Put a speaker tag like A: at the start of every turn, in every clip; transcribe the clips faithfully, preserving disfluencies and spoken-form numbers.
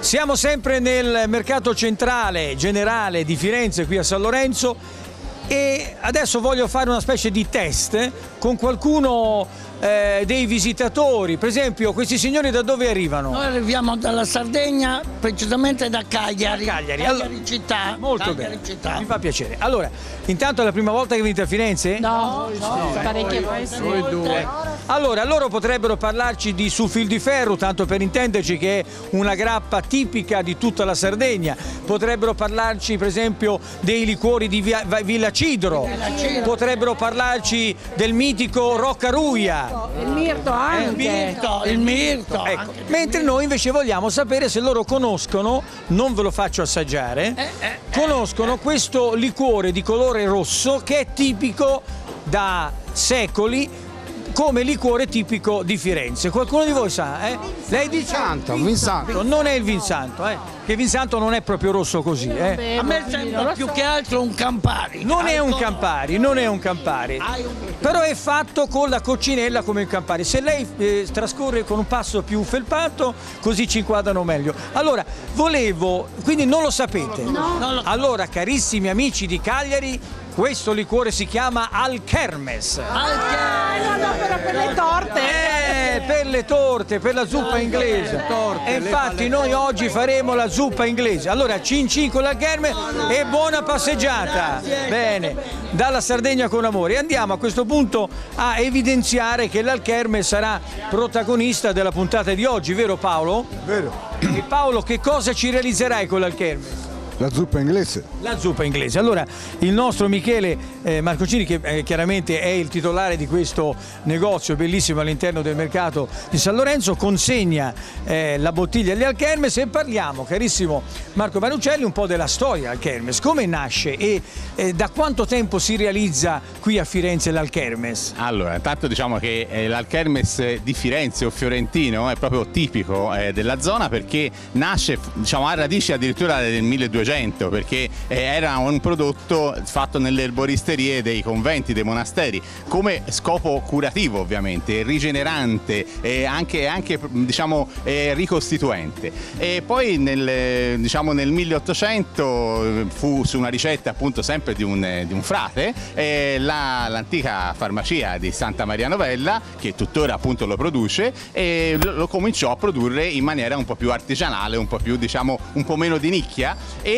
A: Siamo sempre nel mercato centrale generale di Firenze, qui a San Lorenzo, e adesso voglio fare una specie di test con qualcuno eh, dei visitatori. Per esempio, questi signori da dove arrivano?
B: Noi arriviamo dalla Sardegna, precisamente da Cagliari.
A: Da Cagliari,
B: Cagliari
A: allora,
B: città.
A: Molto
B: Cagliari
A: bene,
B: città.
A: mi fa piacere. Allora, intanto è la prima volta che venite a Firenze?
C: No, no,
B: no,
C: parecchie volte.
B: Noi due.
A: Allora, loro potrebbero parlarci di Su Fil di Ferro, tanto per intenderci, che è una grappa tipica di tutta la Sardegna. Potrebbero parlarci, per esempio, dei liquori di Via, Villa Cidro.
B: Villa Cidro.
A: Potrebbero parlarci del mitico Roccaruia.
C: Il mirto anche.
B: Il mirto, il mirto.
A: Ecco.
B: Anche
A: Mentre noi invece vogliamo sapere se loro conoscono, non ve lo faccio assaggiare,
B: Eh, eh,
A: conoscono questo liquore di colore rosso che è tipico da secoli come liquore tipico di Firenze. Qualcuno di voi sa? Eh? Lei dice?
D: Vinsanto, Vinsanto.
A: Non è il Vinsanto, eh? Che Vinsanto non è proprio rosso così. Eh?
B: A me sembra più che altro un Campari.
A: Non è un
B: Alcol-
A: Campari, non è un Campari,
B: Hai un-
A: però è fatto con la coccinella come il Campari. Se lei eh, trascorre con un passo più felpato, così ci inquadrano meglio. Allora, volevo, quindi non lo sapete?
B: Non lo-
A: Allora, carissimi amici di Cagliari, questo liquore si chiama Alkermes.
B: Alcol-
C: Per, per le torte.
A: Eh, per le torte, per la zuppa inglese. E infatti noi oggi faremo la zuppa inglese. Allora, cin cin con l'Alkermes e buona passeggiata. Bene, dalla Sardegna con amore. E andiamo a questo punto a evidenziare che l'Alkermes sarà protagonista della puntata di oggi, vero Paolo?
D: Vero.
A: E Paolo, che cosa ci realizzerai con l'Alkermes?
D: La zuppa inglese.
A: La zuppa inglese. Allora, il nostro Michele eh, Marcocini, che eh, chiaramente è il titolare di questo negozio bellissimo all'interno del mercato di San Lorenzo, consegna eh, la bottiglia agli Alkermes e parliamo, carissimo Marco Manucelli, un po' della storia Alkermes, come nasce e eh, da quanto tempo si realizza qui a Firenze l'Alkermes?
E: Allora, intanto diciamo che eh, l'Alkermes di Firenze o fiorentino è proprio tipico eh, della zona, perché nasce, diciamo, a radici addirittura del milleduecento, perché eh, era un prodotto fatto nelle erboristerie dei conventi, dei monasteri, come scopo curativo ovviamente, rigenerante e anche, anche diciamo eh, ricostituente. E poi nel, diciamo, nel milleottocento fu su una ricetta appunto sempre di un, di un frate, eh, la, l'antica farmacia di Santa Maria Novella, che tuttora appunto lo produce, e lo, lo cominciò a produrre in maniera un po' più artigianale, un po' più, diciamo, un po' meno di nicchia, e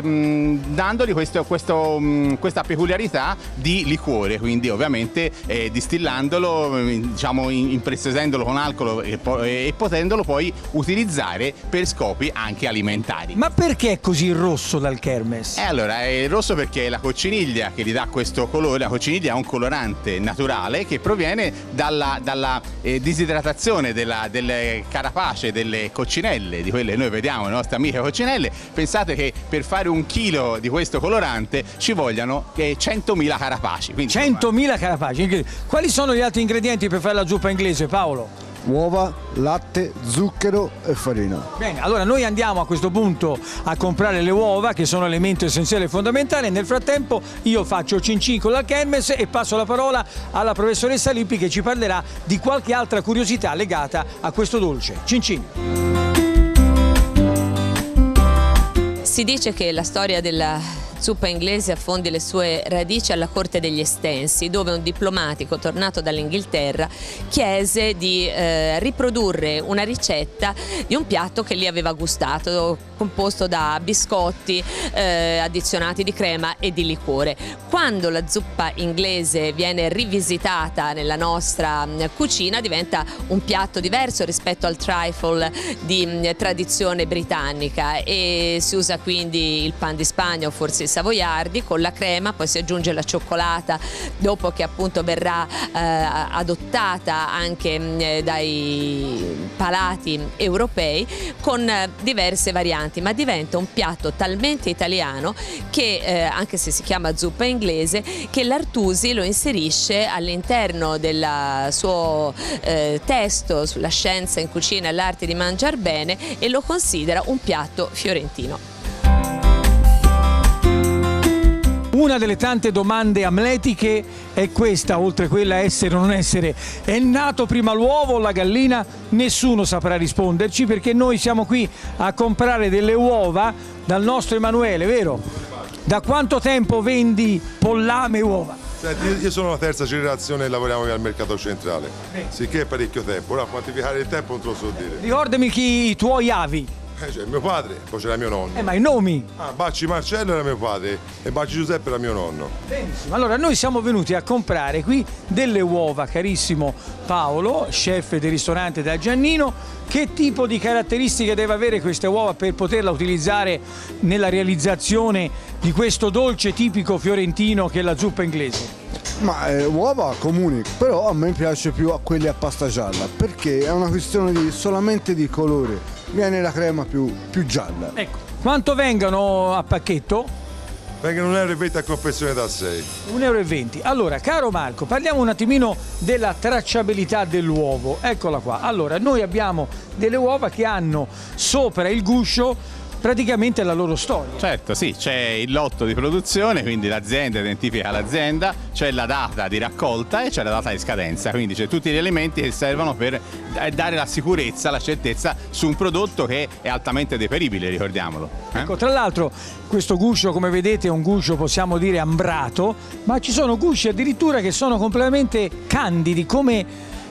E: ehm, dandogli questo, questo, mh, questa peculiarità di liquore, quindi ovviamente eh, distillandolo, diciamo, impreziosendolo con alcol e, po e potendolo poi utilizzare per scopi anche alimentari.
A: Ma perché è così rosso l'Alkermes?
E: E allora, è rosso perché è la cocciniglia che gli dà questo colore. La cocciniglia è un colorante naturale che proviene dalla, dalla eh, disidratazione della, delle carapace delle coccinelle, di quelle che noi vediamo, le nostre amiche coccinelle. Pensate che per fare un chilo di questo colorante ci vogliano eh, centomila carapaci. Quindi,
A: centomila carapaci. Quali sono gli altri ingredienti per fare la zuppa inglese, Paolo?
D: Uova, latte, zucchero e farina.
A: Bene, allora noi andiamo a questo punto a comprare le uova, che sono elemento essenziale e fondamentale. Nel frattempo io faccio cin cin con l'Alkermes e passo la parola alla professoressa Lippi, che ci parlerà di qualche altra curiosità legata a questo dolce. Cin cin.
F: Si dice che la storia della zuppa inglese affondi le sue radici alla corte degli Estensi, dove un diplomatico tornato dall'Inghilterra chiese di eh, riprodurre una ricetta di un piatto che lì aveva gustato, composto da biscotti eh, addizionati di crema e di liquore. Quando la zuppa inglese viene rivisitata nella nostra mh, cucina, diventa un piatto diverso rispetto al trifle di mh, tradizione britannica, e si usa quindi il pan di Spagna o forse il savoiardi con la crema, poi si aggiunge la cioccolata dopo che appunto verrà eh, adottata anche mh, dai palati europei, con eh, diverse varianti, ma diventa un piatto talmente italiano che eh, anche se si chiama zuppa inglese, che l'Artusi lo inserisce all'interno del suo eh, testo sulla scienza in cucina e l'arte di mangiar bene, e lo considera un piatto fiorentino.
A: Una delle tante domande amletiche è questa, oltre quella essere o non essere: è nato prima l'uovo o la gallina? Nessuno saprà risponderci, perché noi siamo qui a comprare delle uova dal nostro Emanuele, vero? Da quanto tempo vendi pollame e uova?
G: Senti, io sono la terza generazione e lavoriamo al mercato centrale, sicché è parecchio tempo. Ora, quantificare il tempo non te lo so dire.
A: Ricordami chi i tuoi avi.
G: Eh, c'è mio padre, poi c'era mio nonno.
A: Eh, ma i nomi?
G: Ah, Bacci Marcello era mio padre e Bacci Giuseppe era mio nonno.
A: Benissimo, allora noi siamo venuti a comprare qui delle uova, carissimo Paolo, chef del ristorante da Giannino. Che tipo di caratteristiche deve avere queste uova per poterla utilizzare nella realizzazione di questo dolce tipico fiorentino che è la zuppa inglese?
D: Ma eh, uova comuni, però a me piace più a quelli a pasta gialla, perché è una questione di, solamente di colore. Viene la crema più, più gialla.
A: Ecco, quanto vengono a pacchetto?
G: Vengono un euro e venti a confezione da sei.
A: un euro e venti. Allora, caro Marco, parliamo un attimino della tracciabilità dell'uovo. Eccola qua. Allora, noi abbiamo delle uova che hanno sopra il guscio praticamente la loro storia.
E: Certo, sì, c'è il lotto di produzione, quindi l'azienda identifica l'azienda, c'è la data di raccolta e c'è la data di scadenza, quindi c'è tutti gli elementi che servono per dare la sicurezza, la certezza su un prodotto che è altamente deperibile, ricordiamolo. Eh?
A: Ecco, tra l'altro questo guscio, come vedete, è un guscio, possiamo dire, ambrato, ma ci sono gusci addirittura che sono completamente candidi, come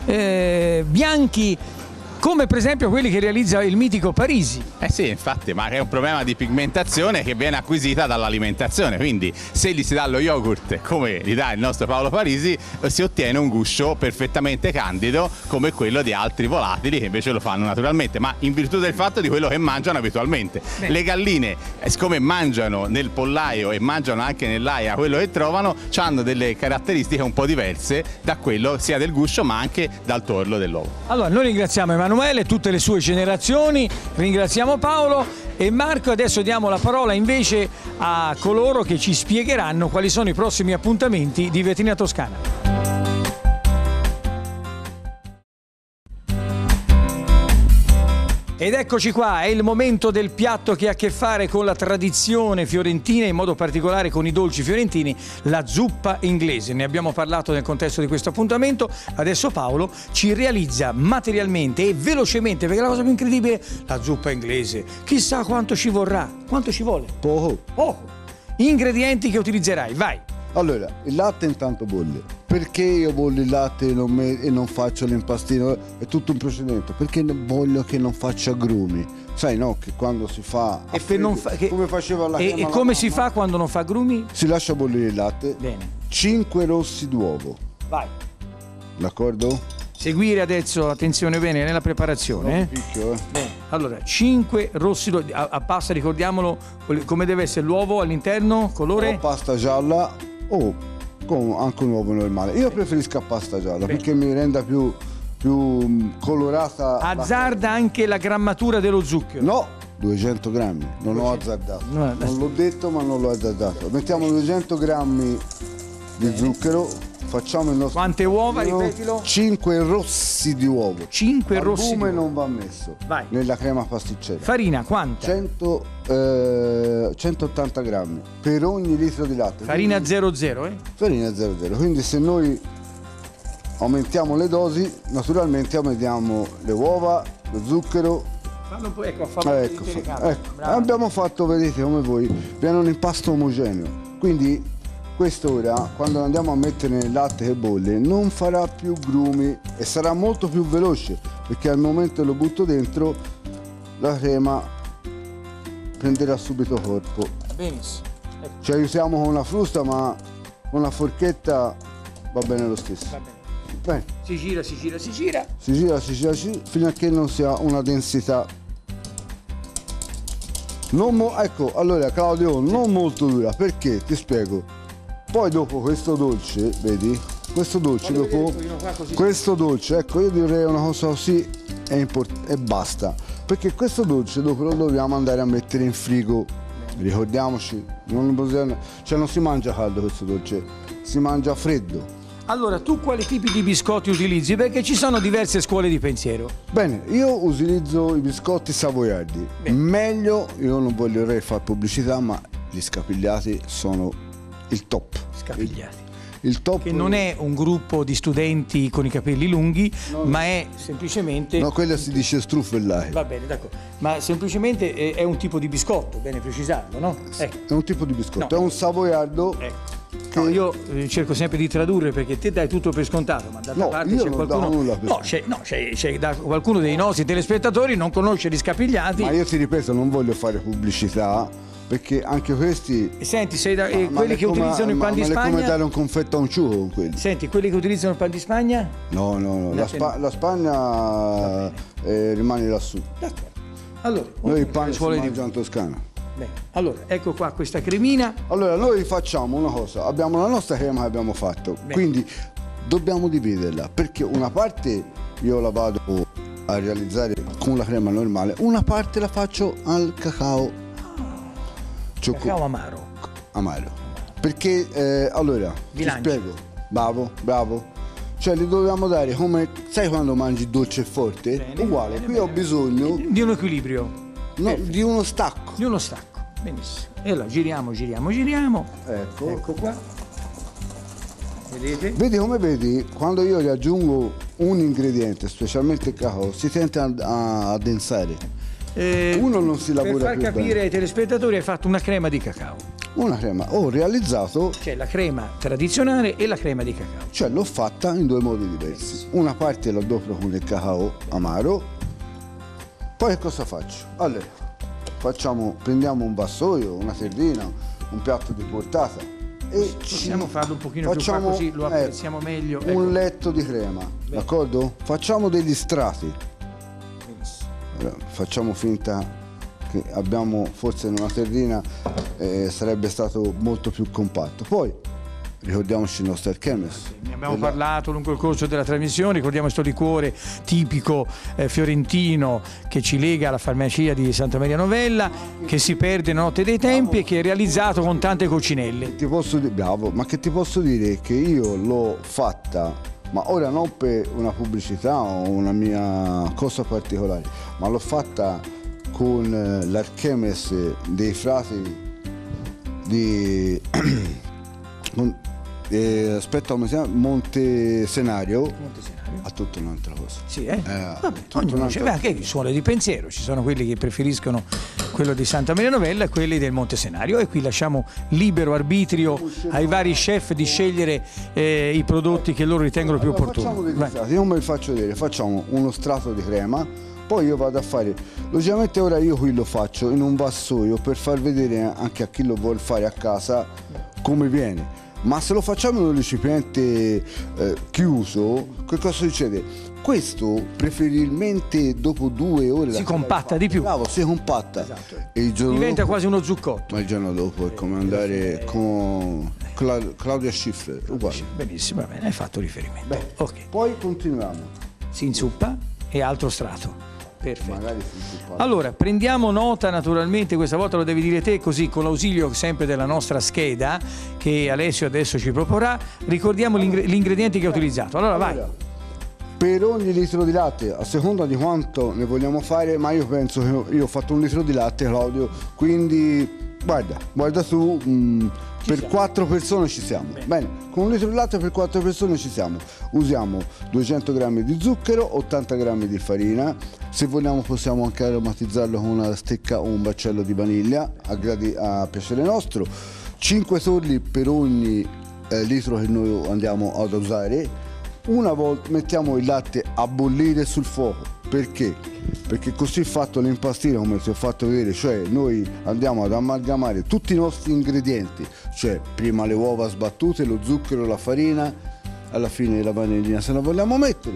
A: eh, bianchi, come per esempio quelli che realizza il mitico Parisi.
E: Eh sì, infatti, ma è un problema di pigmentazione che viene acquisita dall'alimentazione, quindi se gli si dà lo yogurt come gli dà il nostro Paolo Parisi, si ottiene un guscio perfettamente candido come quello di altri volatili che invece lo fanno naturalmente, ma in virtù del fatto di quello che mangiano abitualmente. Beh. Le galline, siccome mangiano nel pollaio e mangiano anche nell'aia quello che trovano, hanno delle caratteristiche un po' diverse da quello sia del guscio ma anche dal torlo dell'uovo.
A: Allora, noi ringraziamo Emanuele, tutte le sue generazioni, ringraziamo Paolo e Marco. Adesso diamo la parola invece a coloro che ci spiegheranno quali sono i prossimi appuntamenti di Vetrina Toscana. Ed eccoci qua, è il momento del piatto che ha a che fare con la tradizione fiorentina, in modo particolare con i dolci fiorentini, la zuppa inglese. Ne abbiamo parlato nel contesto di questo appuntamento, adesso Paolo ci realizza materialmente e velocemente, perché la cosa più incredibile, la zuppa inglese. Chissà quanto ci vorrà, quanto ci vuole?
D: Poco.
A: Poco. Ingredienti che utilizzerai, vai.
D: Allora, il latte intanto bolle. Perché io bollo il latte e non, me, e non faccio l'impastino? È tutto un procedimento. Perché voglio che non faccia grumi. Sai, no? Che quando si fa...
A: E per non fa, che,
D: come faceva la
A: E, e come si fa quando non fa grumi?
D: Si lascia bollire il latte.
A: Bene.
D: cinque rossi d'uovo.
A: Vai.
D: D'accordo?
A: Seguire adesso, attenzione bene, nella preparazione. Eh?
D: Picchio, eh.
A: Bene. Allora, cinque rossi d'uovo. A, a pasta, ricordiamolo, come deve essere l'uovo all'interno, colore?
D: O pasta gialla o... con anche un uovo normale. Io preferisco a pasta gialla. Bene. Perché mi renda più, più colorata.
A: Azzarda la... anche la grammatura dello zucchero?
D: No, duecento grammi, non ho azzardato. No, non l'ho detto ma non l'ho azzardato. Mettiamo duecento grammi di Bene. zucchero, facciamo il nostro...
A: Quante uova, ripetilo?
D: cinque rossi di uovo.
A: cinque rossi di uovo.
D: non va messo.
A: Vai.
D: Nella crema pasticcera.
A: Farina, quanta?
D: cento, eh, centottanta grammi per ogni litro di latte.
A: Farina zero zero, eh?
D: Farina zero zero, quindi se noi aumentiamo le dosi, naturalmente aumentiamo le uova, lo zucchero.
A: Fallo un po', ecco, fa
D: ecco, fa, ecco. Abbiamo fatto, vedete come voi, viene un impasto omogeneo. Quindi quest'ora, quando andiamo a mettere nel latte che bolle, non farà più grumi e sarà molto più veloce, perché al momento che lo butto dentro, la crema prenderà subito corpo.
A: Benissimo.
D: Ecco. Ci aiutiamo con una frusta, ma con la forchetta va bene lo stesso.
A: Va bene.
D: Bene.
A: Si gira, si gira, si gira.
D: Si gira, si gira, si gira, fino a che non si ha una densità. Non mo ecco, allora Claudio, non molto dura, perché? Ti spiego. Poi dopo questo dolce, vedi? Questo dolce, dopo questo dolce, ecco, io direi una cosa così e, e basta. Perché questo dolce dopo lo dobbiamo andare a mettere in frigo. Ricordiamoci, non, possiamo, cioè non si mangia caldo questo dolce, si mangia freddo.
A: Allora, tu quali tipi di biscotti utilizzi? Perché ci sono diverse scuole di pensiero.
D: Bene, io utilizzo i biscotti savoiardi. Bene. Meglio, io non voglio fare pubblicità, ma gli scapigliati sono il top.
A: Scapigliati.
D: Il top
A: Che non è un gruppo di studenti con i capelli lunghi,
D: no,
A: ma è semplicemente...
D: No, quella si dice struffellare.
A: Va bene, d'accordo. Ma semplicemente è, è un tipo di biscotto, bene precisarlo, no? Ecco.
D: È un tipo di biscotto,
A: No.
D: è un savoiardo.
A: Ecco.
D: Che-
A: No, io eh, cerco sempre di tradurre perché te dai tutto per scontato, ma d'altra
D: No,
A: parte
D: io
A: c'è
D: non
A: qualcuno.
D: do nulla per
A: no, c'è, no c'è, c'è da qualcuno dei nostri telespettatori non conosce gli scapigliati.
D: Ma io ti ripeto, non voglio fare pubblicità, perché anche questi...
A: E senti, sei da, eh,
D: Ma- ma
A: quelli
D: è
A: che
D: come-
A: utilizzano il
D: ma-
A: pan di
D: ma è come
A: Spagna.
D: dare un confetto a un ciuco con quelli.
A: Senti, quelli che utilizzano il pan di Spagna?
D: No, no, no, la,
A: No,
D: Spa- la Spagna eh, rimane lassù.
A: D'accordo. Allora,
D: Noi il
A: ci
D: pane si
A: vuole di
D: mangia in Toscana.
A: Bene. Allora, ecco qua questa cremina.
D: Allora, noi facciamo una cosa, abbiamo la nostra crema che abbiamo fatto,
A: Bene.
D: quindi dobbiamo dividerla, perché una parte io la vado a realizzare con la crema normale, una parte la faccio al cacao, Cioccol-
A: Cacao amaro.
D: amaro. Perché, eh, allora, ti
A: Bilancia.
D: spiego, bravo, bravo. Cioè, li dobbiamo dare come, sai quando mangi dolce e forte?
A: Bene,
D: Uguale,
A: bene,
D: qui
A: bene.
D: ho bisogno
A: Di un equilibrio.
D: no, di uno stacco.
A: Di uno stacco. Benissimo. E allora giriamo, giriamo, giriamo.
D: Ecco.
A: Ecco qua. Vedete?
D: Vedi come vedi, quando io gli aggiungo un ingrediente, specialmente il cacao, si tende a, a addensare.
A: Eh,
D: Uno non si lavora
A: Per far
D: più
A: capire
D: bene.
A: ai telespettatori hai fatto una crema di cacao.
D: Una crema, ho realizzato,
A: C'è la crema tradizionale e la crema di cacao.
D: cioè l'ho fatta in due modi diversi. Una parte la dopo con il cacao amaro, poi cosa faccio? Allora, facciamo, prendiamo un vassoio, una terrina, un piatto di portata e
A: Possiamo
D: ci-
A: farlo un pochino più qua
D: facciamo,
A: così lo
D: ecco,
A: apprezziamo meglio. Ecco.
D: un letto di crema, d'accordo? Facciamo degli strati.
A: Benissimo.
D: Allora, facciamo finta che abbiamo forse in una terrina eh, sarebbe stato molto più compatto. Poi ricordiamoci il nostro alchemes.
A: Ne abbiamo
D: Della-
A: parlato lungo il corso della trasmissione, ricordiamo questo liquore tipico eh, fiorentino che ci lega alla farmacia di Santa Maria Novella, che si perde nella notte dei tempi e che è realizzato con tante coccinelle.
D: Ti posso dire, bravo, ma che ti posso dire che io l'ho fatta, ma ora non per una pubblicità o una mia cosa particolare, ma l'ho fatta con eh, l'archemes dei frati di con- eh, aspetta come si chiama? Monte Senario. A tutta un'altra cosa.
A: Sì, eh?
D: Eh,
A: Vabbè,
D: tutta
A: ognuno
D: un'altra-
A: c'è, beh, anche il suono di pensiero, ci sono quelli che preferiscono quello di Santa Maria Novella e quelli del Monte Senario, e qui lasciamo libero arbitrio ai vari chef di scegliere eh, i prodotti che loro ritengono più
D: Allora,
A: opportuni.
D: facciamo degli
A: Vai.
D: strati, io me li faccio vedere, facciamo uno strato di crema, poi io vado a fare, logicamente ora io qui lo faccio in un vassoio per far vedere anche a chi lo vuole fare a casa come viene. Ma se lo facciamo in un recipiente eh, chiuso, che cosa succede? Questo preferibilmente dopo due ore
A: Si
D: da-
A: compatta di più.
D: Bravo, si compatta.
A: Esatto.
D: E il giorno
A: Diventa
D: dopo,
A: quasi uno zucchotto.
D: ma il giorno dopo è come andare con Cla- Claudia Schiffer, uguale.
A: Benissimo, va bene, hai fatto riferimento.
D: Beh,
A: Ok,
D: poi continuiamo.
A: si inzuppa e altro strato. Perfetto.
D: Magari si parla.
A: Allora, prendiamo nota naturalmente, questa volta lo devi dire te, così con l'ausilio sempre della nostra scheda che Alessio adesso ci proporrà, ricordiamo gli ingre- gli ingredienti che ha utilizzato. Allora vai.
D: Allora, per ogni litro di latte, a seconda di quanto ne vogliamo fare, ma io penso che io ho fatto un litro di latte, Claudio, quindi guarda, guarda tu, mh, per quattro persone ci siamo. Bene. con un litro di latte per quattro persone ci siamo. Usiamo duecento grammi di zucchero, ottanta grammi di farina, se vogliamo possiamo anche aromatizzarlo con una stecca o un baccello di vaniglia, a, gradi- a piacere nostro, cinque torli per ogni eh, litro che noi andiamo ad usare. Una volta mettiamo il latte a bollire sul fuoco, perché? Perché così fatto l'impastino, come ti ho fatto vedere, cioè noi andiamo ad amalgamare tutti i nostri ingredienti, cioè prima le uova sbattute, lo zucchero, la farina, alla fine la vanillina se la vogliamo mettere.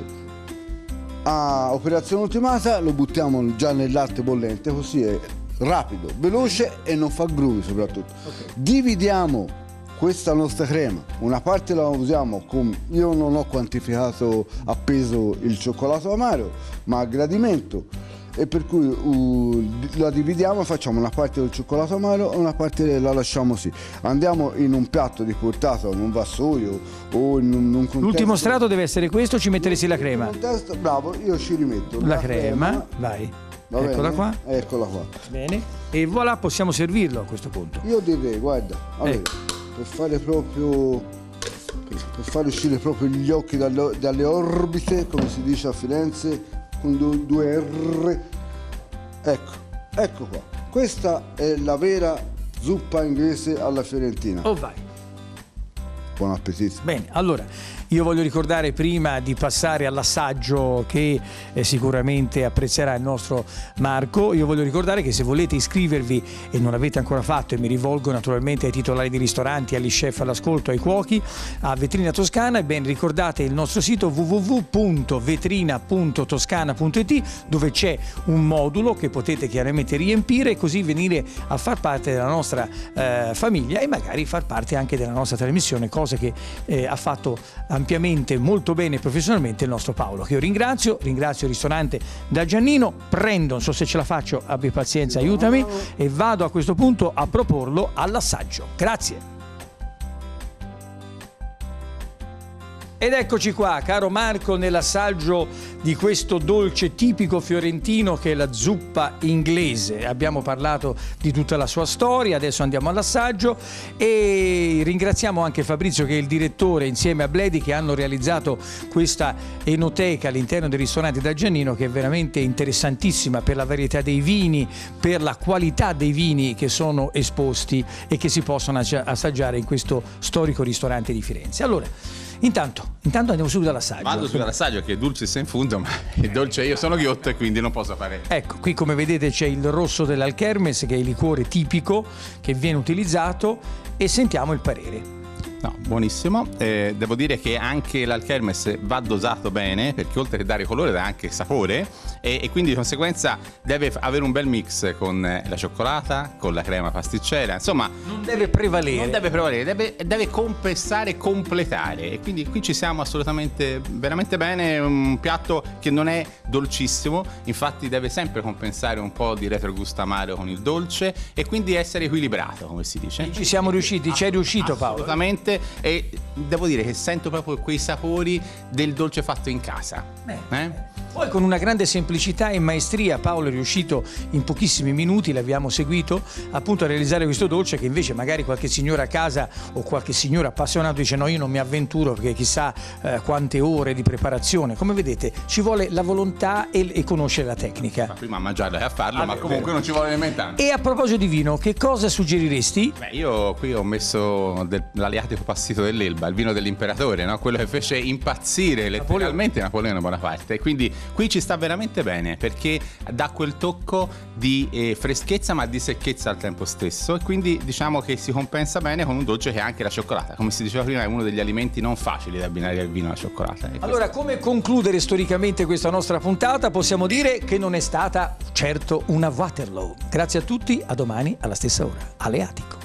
D: A operazione ultimata lo buttiamo già nel latte bollente, così è rapido, veloce e non fa grumi soprattutto. Okay. Dividiamo questa nostra crema, una parte la usiamo con, io non ho quantificato a peso il cioccolato amaro, ma a gradimento, e per cui uh, la dividiamo e facciamo una parte del cioccolato amaro e una parte la lasciamo così. Andiamo in un piatto di portata, in un vassoio o in un, un contesto.
A: L'ultimo strato deve essere questo, ci metteresti la crema.
D: Contesto, bravo, io ci rimetto
A: la, la crema, crema, vai.
D: Va
A: Eccola
D: bene?
A: qua.
D: Eccola qua.
A: Bene. E voilà, possiamo servirlo a questo punto.
D: Io direi, guarda, allora,
A: ecco.
D: per fare proprio per, per fare uscire proprio gli occhi dalle, dalle orbite, come si dice a Firenze, con due, due R. Ecco, ecco qua. Questa è la vera zuppa inglese alla fiorentina.
A: Oh vai.
D: Buon appetito.
A: Bene, allora io voglio ricordare prima di passare all'assaggio che eh, sicuramente apprezzerà il nostro Marco, io voglio ricordare che se volete iscrivervi e non l'avete ancora fatto, e mi rivolgo naturalmente ai titolari di ristoranti, agli chef all'ascolto, ai cuochi, a Vetrina Toscana, ben ricordate il nostro sito w w w punto vetrina punto toscana punto i t, dove c'è un modulo che potete chiaramente riempire e così venire a far parte della nostra eh, famiglia e magari far parte anche della nostra trasmissione, cosa che eh, ha fatto ampiamente, molto bene e professionalmente il nostro Paolo, che io ringrazio, ringrazio il ristorante da Giannino, prendo, non so se ce la faccio, abbi pazienza, aiutami, e vado a questo punto a proporlo all'assaggio. Grazie. Ed eccoci qua, caro Marco, nell'assaggio di questo dolce tipico fiorentino che è la zuppa inglese. Abbiamo parlato di tutta la sua storia, adesso andiamo all'assaggio e ringraziamo anche Fabrizio, che è il direttore, insieme a Bledi, che hanno realizzato questa enoteca all'interno del ristorante da Giannino, che è veramente interessantissima per la varietà dei vini, per la qualità dei vini che sono esposti e che si possono assaggiare in questo storico ristorante di Firenze. Allora, Intanto, intanto andiamo subito all'assaggio.
E: Vado subito all'assaggio, che è dulcis in fundo, ma il dolce io sono ghiotto e quindi non posso fare.
A: Ecco, qui come vedete c'è il rosso dell'Alkermes, che è il liquore tipico che viene utilizzato, e sentiamo il parere.
E: No, buonissimo. Eh, devo dire che anche l'Alkermes va dosato bene, perché oltre che dare colore dà anche sapore, e, e quindi di conseguenza deve avere un bel mix con la cioccolata, con la crema pasticcera, insomma
A: non deve prevalere.
E: Non deve prevalere, deve, deve compensare e completare, e quindi qui ci siamo assolutamente veramente bene. Un piatto che non è dolcissimo, infatti deve sempre compensare un po' di retrogusto amaro con il dolce e quindi essere equilibrato, come si dice.
A: Ci siamo riusciti, ci è riuscito Paolo.
E: Assolutamente. E devo dire che sento proprio quei sapori del dolce fatto in casa.
A: Beh,
E: eh?
A: Poi con una grande semplicità e maestria Paolo è riuscito in pochissimi minuti, l'abbiamo seguito, appunto a realizzare questo dolce, che invece magari qualche signora a casa o qualche signore appassionato dice no, io non mi avventuro perché chissà eh, quante ore di preparazione. Come vedete ci vuole la volontà e, e conoscere la tecnica.
E: Ma prima a mangiarlo e a farlo,
A: Ah,
E: ma
A: beh,
E: comunque
A: vero.
E: non ci vuole nemmeno tanto.
A: E a proposito di vino, che cosa suggeriresti?
E: Beh, io qui ho messo del, l'Aliatico Passito dell'Elba, il vino dell'imperatore, no? Quello che fece impazzire letteralmente Napoleone Bonaparte, e quindi qui ci sta veramente bene, perché dà quel tocco di eh, freschezza ma di secchezza al tempo stesso, e quindi diciamo che si compensa bene con un dolce che è anche la cioccolata, come si diceva prima è uno degli alimenti non facili da abbinare al vino, la cioccolata. E
A: Allora, come concludere storicamente questa nostra puntata? Possiamo dire che non è stata certo una Waterloo. Grazie a tutti, a domani alla stessa ora. Aleatico.